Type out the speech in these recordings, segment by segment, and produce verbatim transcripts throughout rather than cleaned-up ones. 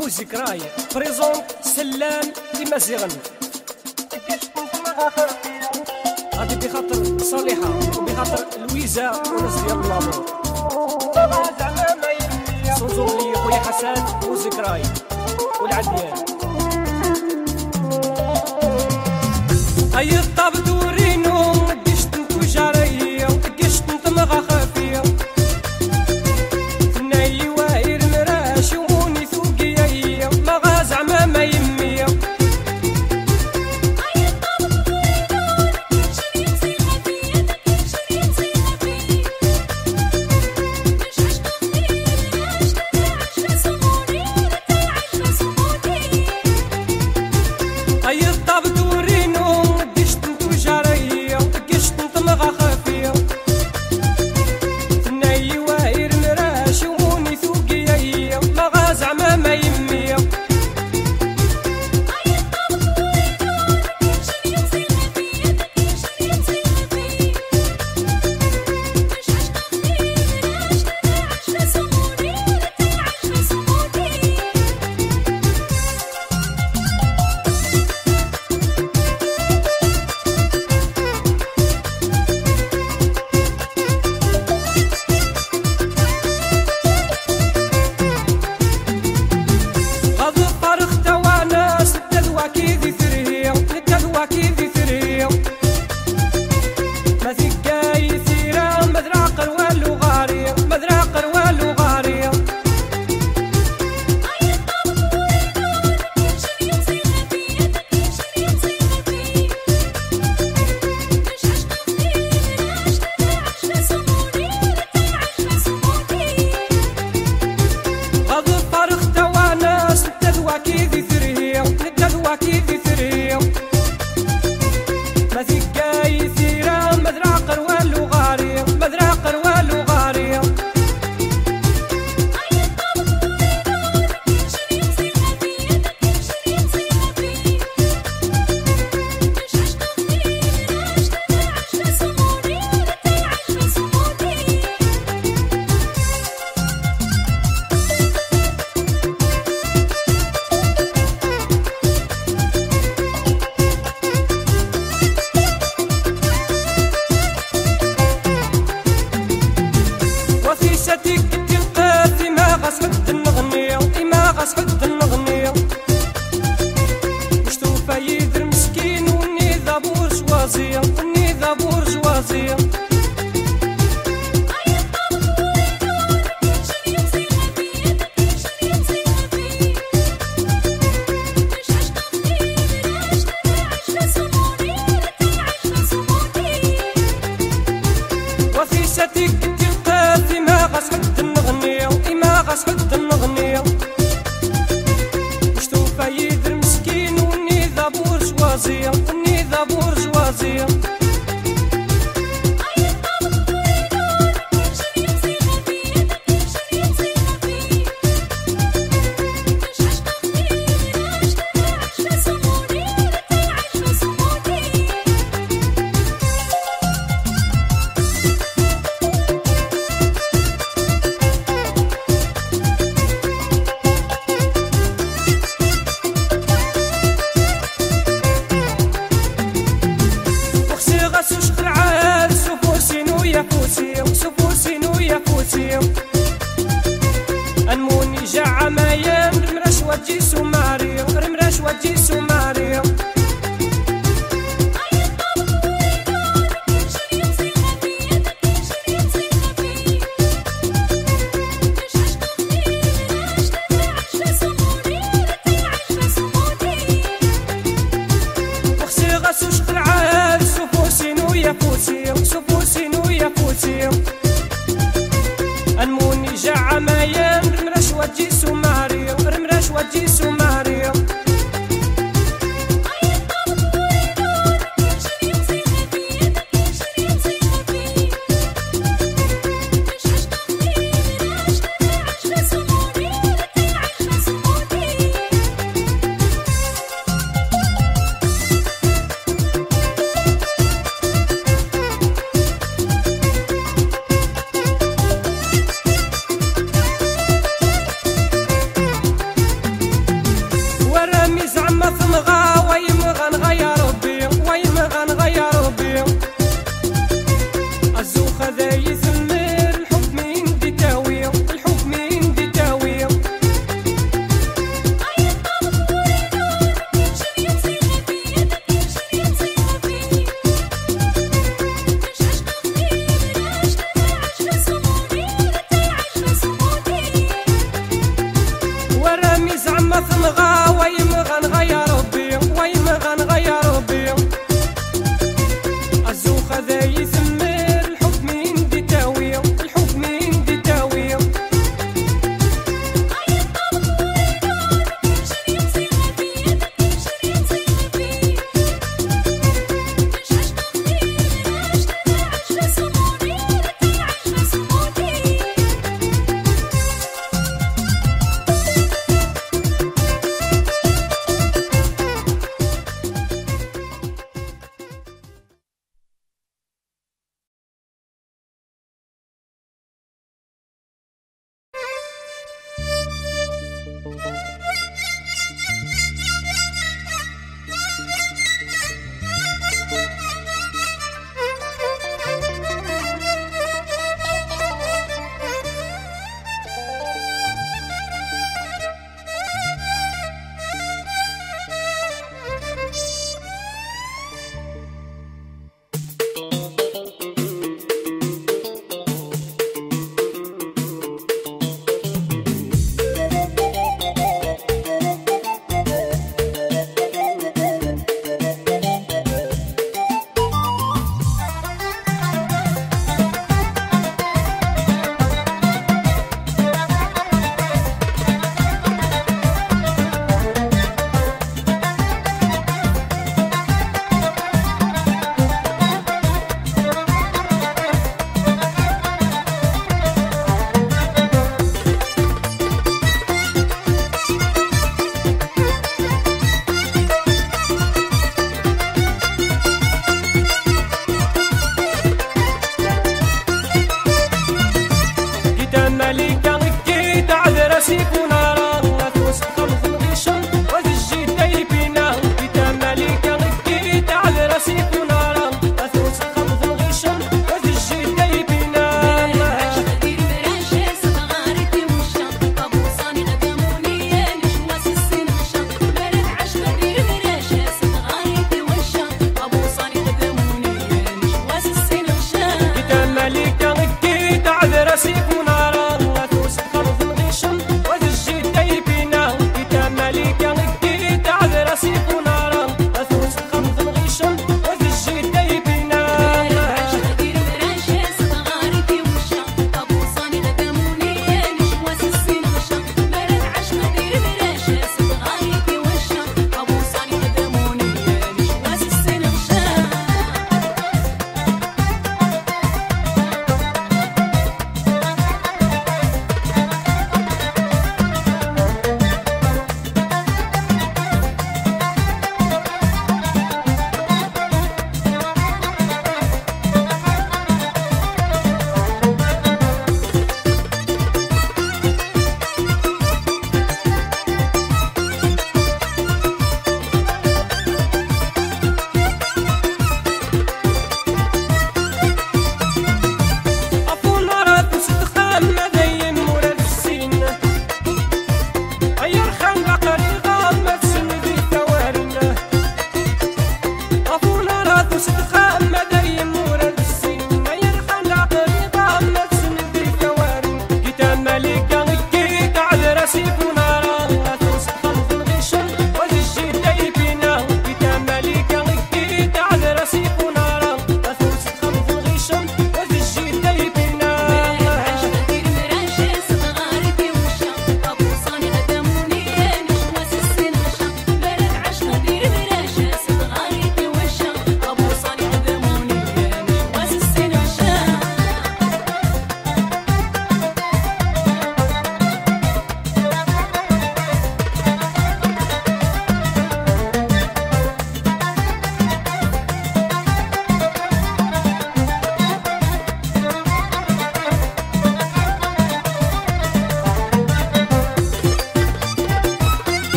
موزيك راي بريزونت سلام لمزيغن غادي بخاطر صالحة وبخاطر لويزا وناس ديال لامور صنزور لي خويا حسن موزيك راي والعديان أي الطاب دورينو قشت انتو جارية قشت انت مغا خافية ناي واير مراش وموني ثوقية مغا زعما ما يمية أي الطاب دورينو شري مصيغة فيا شري مصيغة فيا مش عشقة خير عشقة عشقة صمودي عشقة صمودي أي الطاب دورينو قشت انتو جارية قشت انت مغا خافية ناي واير مراش وموني ثوقية مغا زعما ما يمية أي الطاب دورينو شري مصيغة فيا شري مصيغة فيا مش عشقة خير عشقة عشقة صمودي عشقة صمودي غض الطريق تواناس نتذوى كيدي ثريا نتذوى كيدي ثريا ما ثقاي ثيرا مذراقر والو غارية مذراقر والو غارية أي الطاب دورينو شري مصيغة فيا شري مصيغة فيا مش عشقة خير عشقة عشقة صمودي عشقة صمودي غض الطريق تواناس نتذوى كيدي ثريا نتذوى كيدي ثريا ما ثقاي ثيرا مذراقر والو غارية مذراقر والو غارية أي الطاب دورينو شري مصيغة فيا شري مصيغة فيا مش عشقة خير عشقة عشقة صمودي عشقة صمودي وثيستك تلقاتي ما غاس حد النغنية ما غاس حد النغنية مشتو فايدر مسكين وني ذا بورجوازية وني ذا بورجوازية أي الطاب دورينو شري مصيغة فيا شري مصيغة فيا مش عشقة خير عشقة عشقة صمودي عشقة صمودي وثيستك تلقاتي ما غاس حد النغنية ما غاس حد النغنية مشتو فايدر مسكين وني ذا بورجوازية وني ذا بورجوازية أي الطاب دورينو شري مصيغة فيا شري مصيغة فيا مش عشقة خير عشقة عشقة صمودي عشقة صمودي وخسي غاسو شقر عاد سفوسينو يا فوسي سفوسينو يا فوسي انموني جا عمايان رمراش وجي سوماري رمراش وجي سوماري أي الطاب دورينو شري مصيغة فيا شري مصيغة فيا مش عشقة خير عشقة عشقة صمودي عشقة صمودي وخسي غاسو شقر عاد سفوسينو يا فوسي سفوسينو يا فوسي انموني جا عمايان رمراش وجي سوماري رمراش وجي سوماري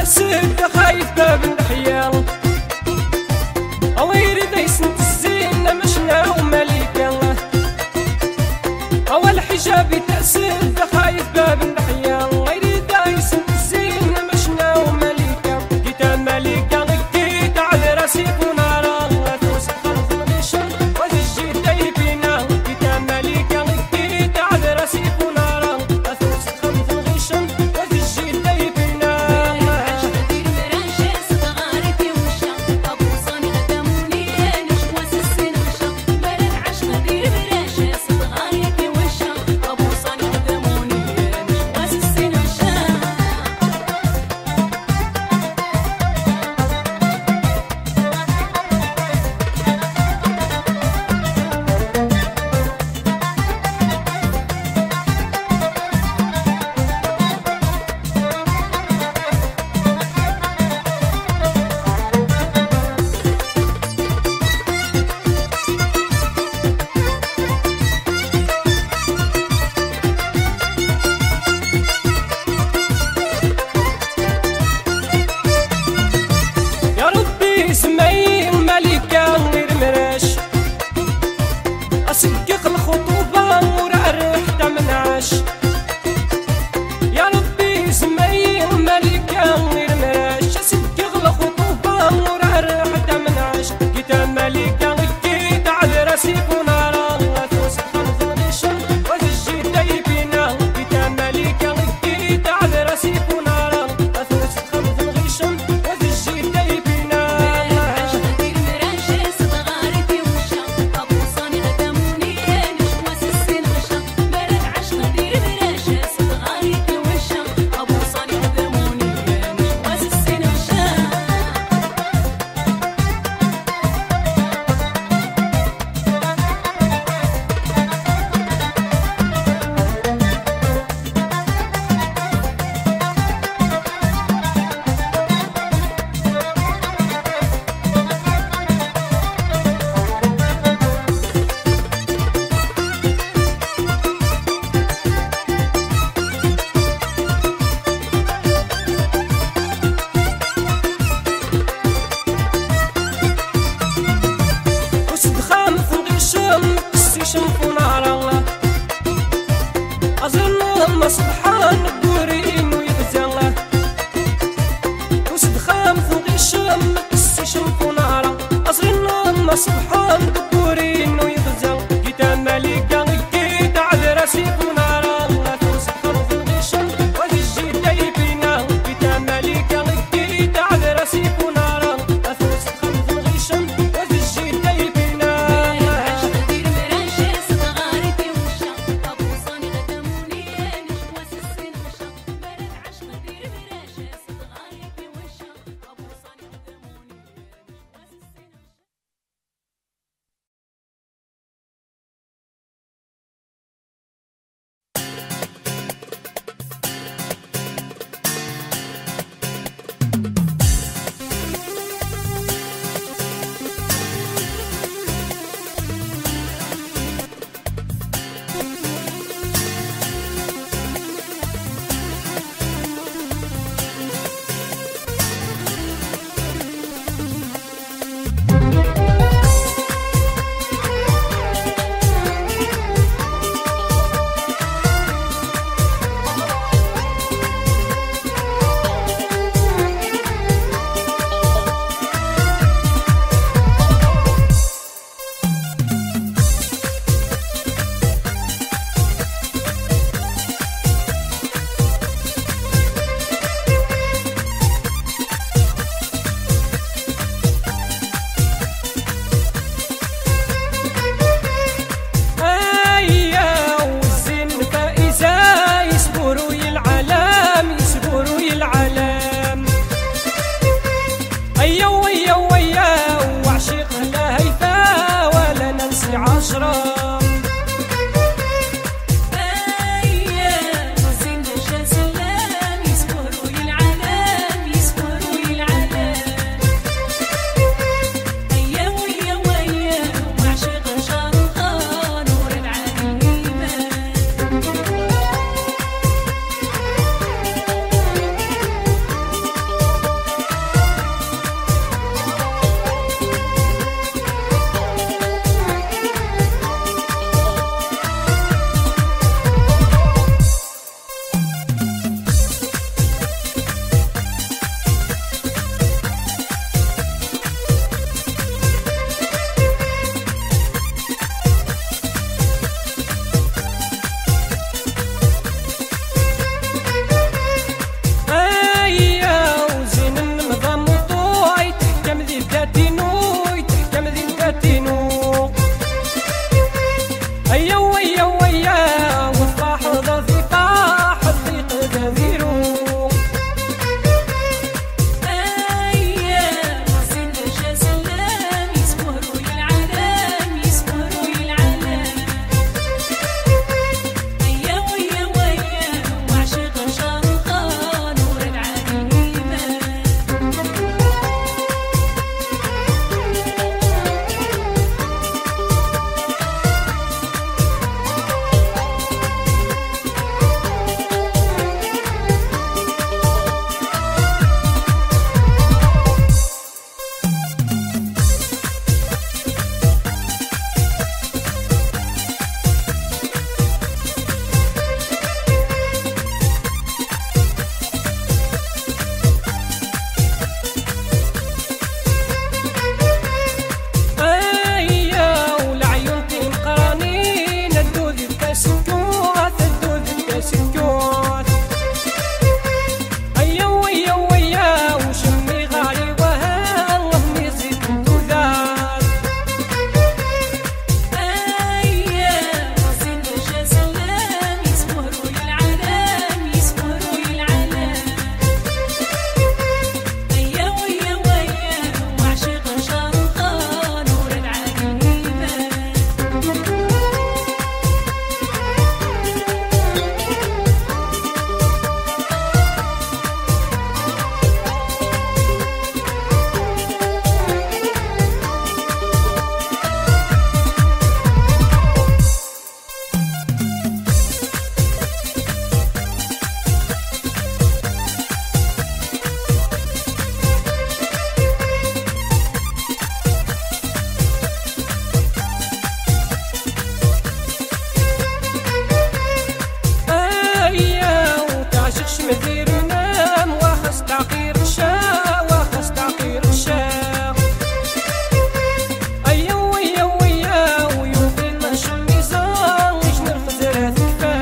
تأسد خايف باب الحياة أوير دايسن الزين مشنا ومليكة أول حجابي تأسد خايف باب الحياة غير دايسن الزين مشنا ومليكة كتاب مليكة غكيت على راسي ونارا توسع خلف الغشم وتجي دايبينا كتاب مليكة غكيت على راسي ونارا توسع خلف الغشم وتجي دايبينا اسمي الملكة غير مراش أسقق الخطوبة ورا الريح منعاش يا ربي اسمي الملكة غير مراش أسقق الخطوبة ورا الريح منعاش كتاب ملكة غكيت على راسي ونارا توسع خلف الغشم وتجي دايبينا كتاب ملكة غكيت على راسي ونارا توسع خلف الغشم وتجي دايبينا شنفو نارا أظن سبحان الدورين ويغزالا وسد خام فوق الشم كسي شنفو نارا أظن سبحان الدورين ويغزالا كتاب ملكة غكيت على راسي ونارا توسع خلف الغشم وتجي دايبينا كتاب ملكة غكيت على راسي ونارا توسع خلف الغشم وتجي دايبينا الشا وخاص تعقير الشا أيا ويا ويا ويوفي ما شميزة ويش نرفز راه تكفى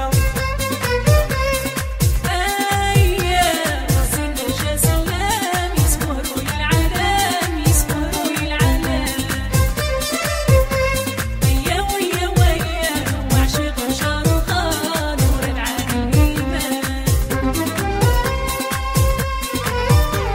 أيا راسنا جا سلام يسمروا للعالم يسمروا للعالم أيا ويا ويا وعشق شاروخان ورد على الإيمان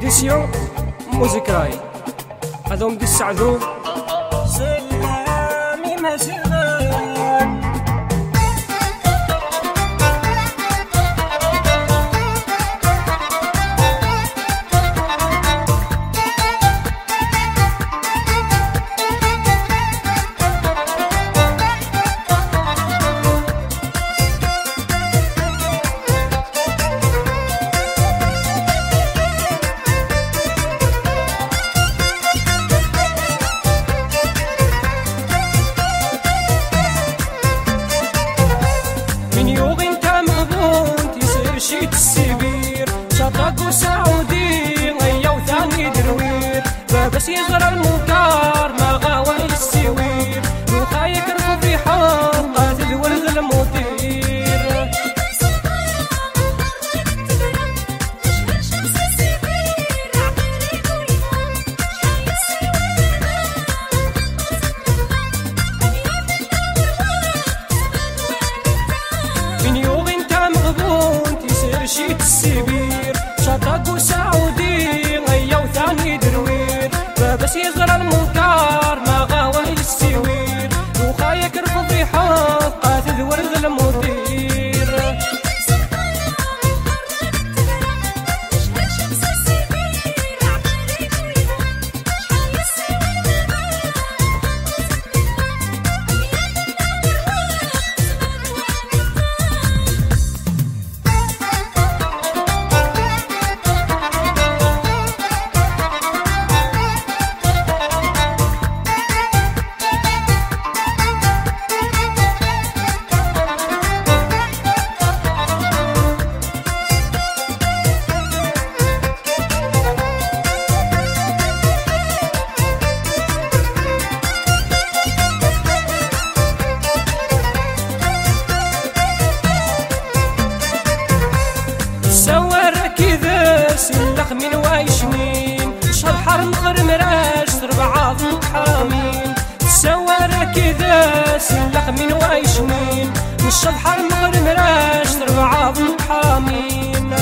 إديسيون موزيكراي هذوم دي السعدو سلامي مسلم شيت السبير شطاق وسعودي غيا وثاني دروير بس يغرى المنكر ما غاوى السوير وخايك ركب في حلقة الولد المدير من يوغ انت مغبون شيت السبير شطاق وسعودي غيا وثاني دروير بس يغرى المنكر ما غاوى السوير وخايك رفض في حلقة الورد المدير سلخ من وايشمين شهر حرم خرمراش تربع حرامين سوار كذا سلخ من وايشمين شهر حرم خرمراش تربع حرامين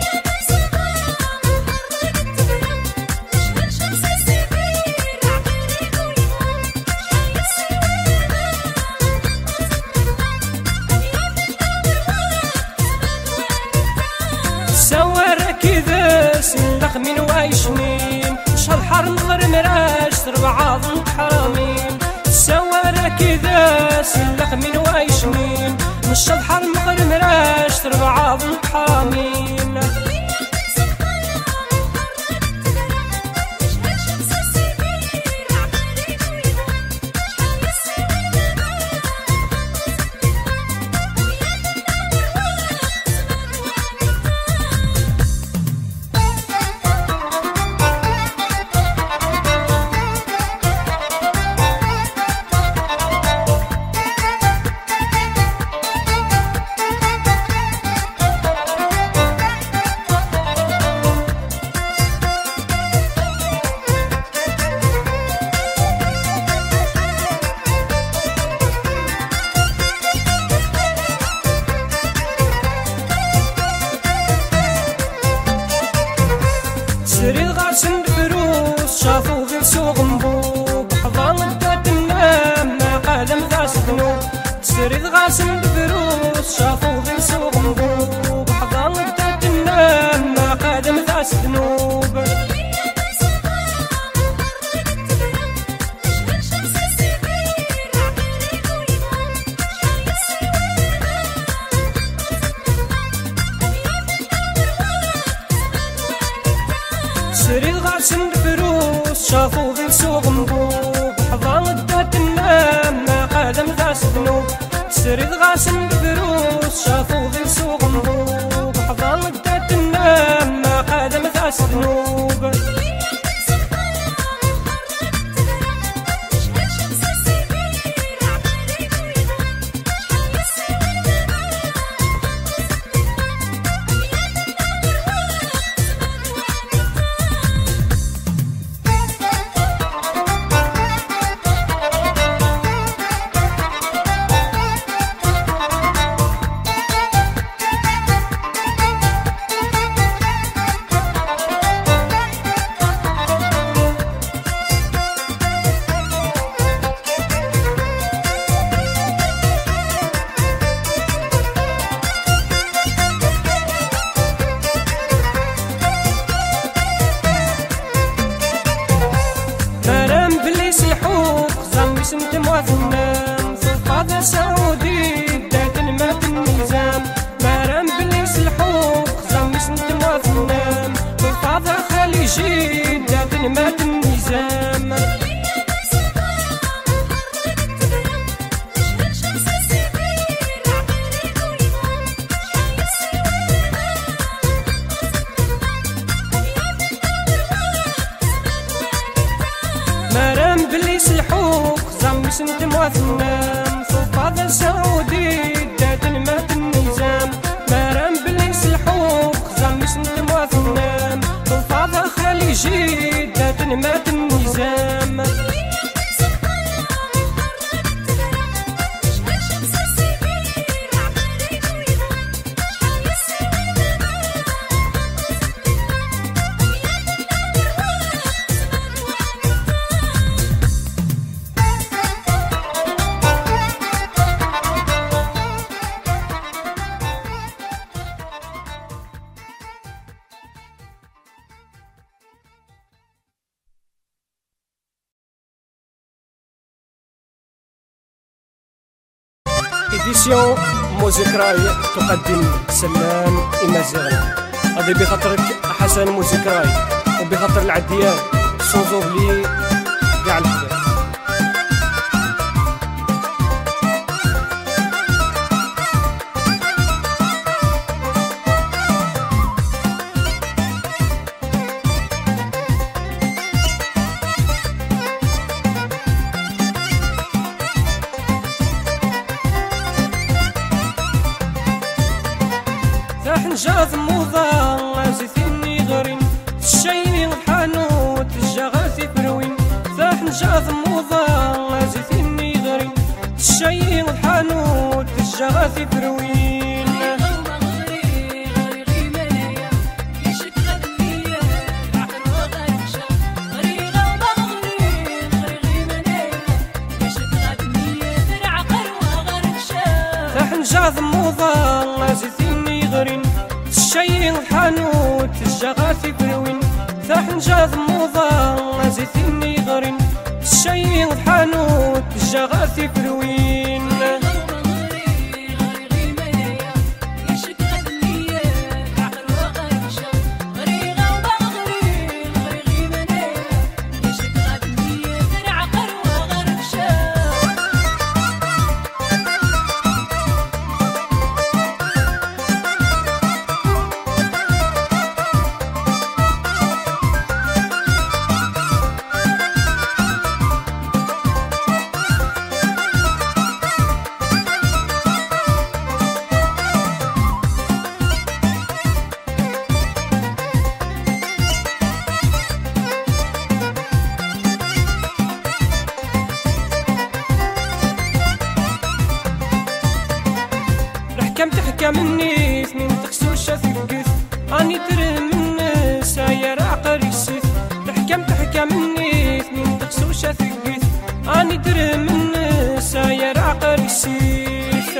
سلخ من وايشمين شهر حرم غرمراش تربع حرامين سوار كذا سلخ من وايشمين شهر حرم غرمراش تربع حرامين سريد غاسن بفروس شافو غير سوق مبوب حضان الدات النام ما قادم ذا سذنوب سريد غاسن بفروس شافو غير سوق مبوب حضان الدات النام ما قادم ذا سذنوب سريد غاسن بفروس شافو غير سوق مبوب حضان الدات النام ما قادم ذا سذنوب سريد غاسن بفروس شافو غير سوق مبوب حضان الدات النام ما قادم ذا سذنوب مسند مواثنام صوفاض سعودي داد المات النظام مرام بليس الحوق خزام مسند مواثنام صوفاض خليجي داد المات النظام إديسيون موزيكراي تقدم سلام إمازيغنا. هذه بخاطرك حسن موزيكراي وبخاطر العديان سوزوبلي كاع الحدث. جاذ موضة زيتيني غرين الشيء الحانوت الجغاثي فروين ثاح جاذ موضة زيتيني غرين الشيء الحانوت الجغاثي فروين ثاح جاذ موضة زيتيني غرين الشيء الحانوت الجغاثي فروين ثاح جاذ موضة زيتيني غرين الشيء الحانوت الجغاثي فروين حكم تحكى مني من تخسوشة ثقث اني ترم الناس يا راقر السيف تحكم تحكى مني من تخسوشة ثقث اني ترم الناس يا راقر السيف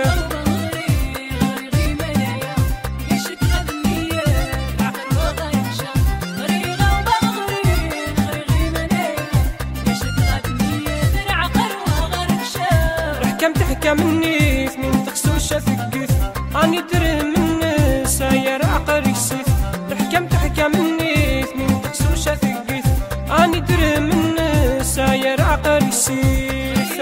حكم تحكى مني من تخسوشة ثقث اني ترم الناس يا راقر السيف الحكم تحكى مني من تخسوشة ثقث اني ترم الناس يا راقر السيف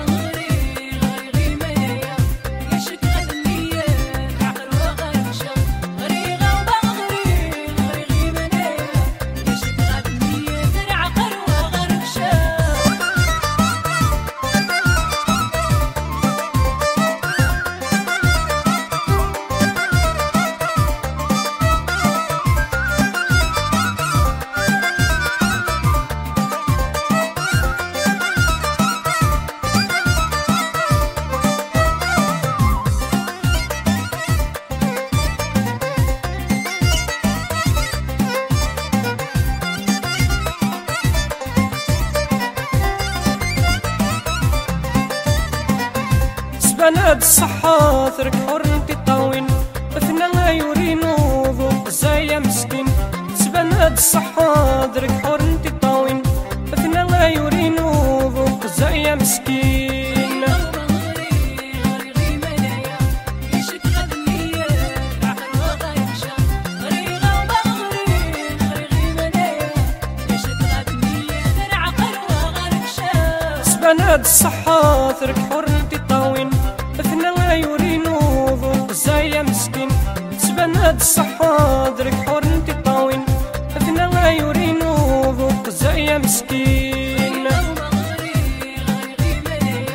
بنات الصحة ثرك حرنتي الطاوين اثنا يورينو ذوق زايا مسكين بنات الصحة ثرك حرنتي الطاوين اثنا يورينو ذوق زايا مسكين بنات الصحة ثرك حرنتي الطاوين اثنا يورينو ذوق زايا مسكين بنات الصحة ثرك حرنتي الطاوين اثنا يورينو ذوق زايا مسكين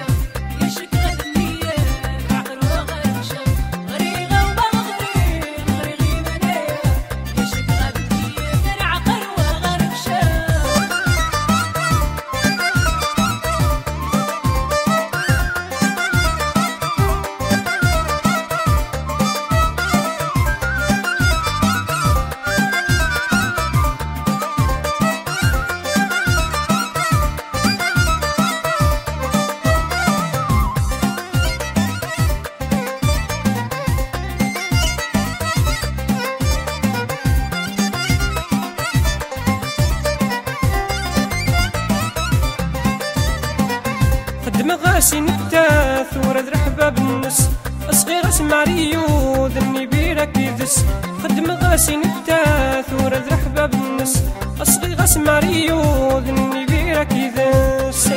بالنس أصغير اسمع ريود النبيرة كيدس خدم غاسي نتا ثورة ذرحبة بالنس أصغير اسمع ريود النبيرة كيدس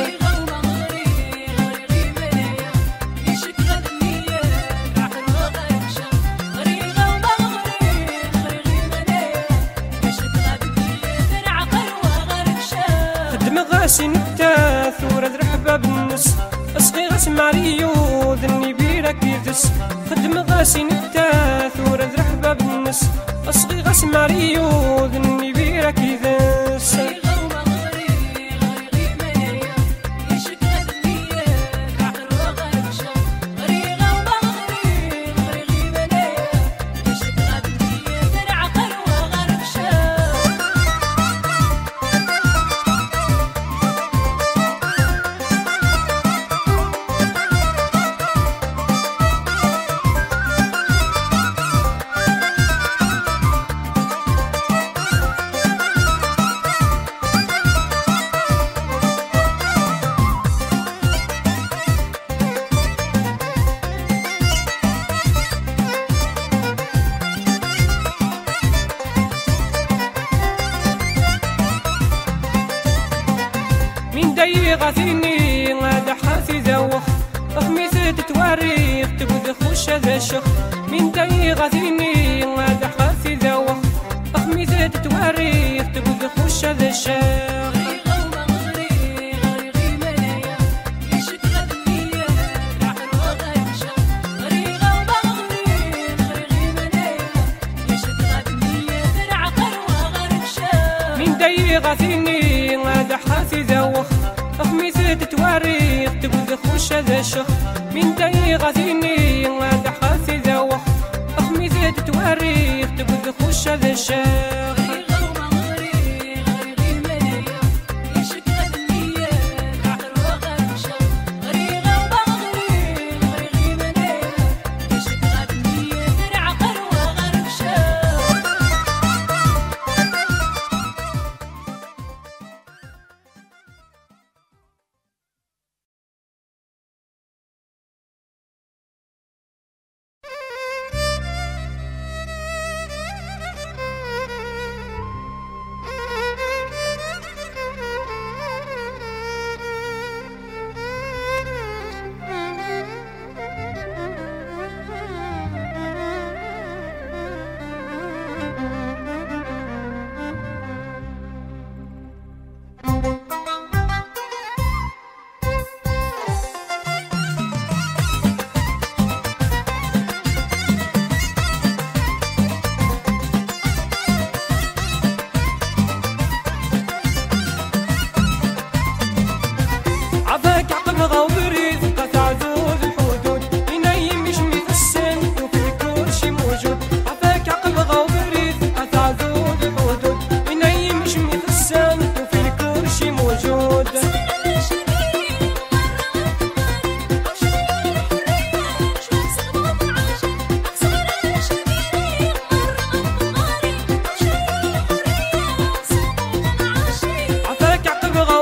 غاسي نتا ثورة ذرحبة بالنس أصغير اسمع ريود النبيرة كيدس خدم غاسي نتا ثورة ذرحبة بالنس أصغير اسمع ريود النبيرة كيدس غاثيني غادا حاثي ذوخ أخميث تتواريخ تقود خوش هذا الشخ من داي غاثيني غادا حاثي ذوخ أخميث تتواريخ تقود خوش هذا الشخ من داي غاثيني غادا حاثي ذوخ أخميث تتواريخ تقول خوش هذا الشخ من داي غاثيني غادا حاثي ذوخ أخميث تتواريخ تقول خوش هذا الشخ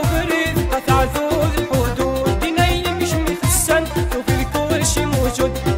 should